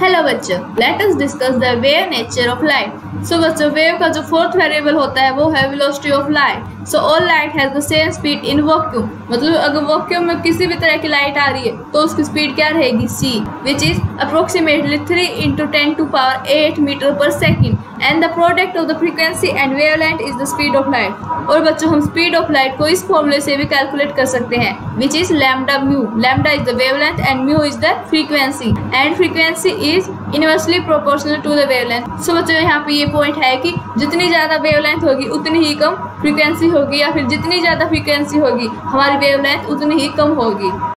Hello बच्चों, let us discuss the wave nature of light. So बच्चों, wave का जो फोर्थ वेरिएबल होता है वो है velocity of light. So all light has the same speed in vacuum. मतलब अगर वैक्यूम में किसी भी तरह की लाइट आ रही है तो उसकी स्पीड क्या रहेगी, c, which is approximately 3 × 10⁸ metre per second, and the product of the frequency and wavelength is the speed of light. और बच्चों, हम स्पीड ऑफ लाइट को इस फॉर्मूले से भी कैलकुलेट कर सकते हैं, which is lambda mu. Lambda is the wavelength and mu is the frequency, and frequency is inversely proportional to the wavelength. So बच्चों, यहाँ पे ये पॉइंट है कि जितनी ज्यादा वेवलेंथ होगी उतनी ही कम फ्रीक्वेंसी होगी, या फिर जितनी ज्यादा फ्रीक्वेंसी होगी हमारी वेवलेंथ उतनी ही कम होगी।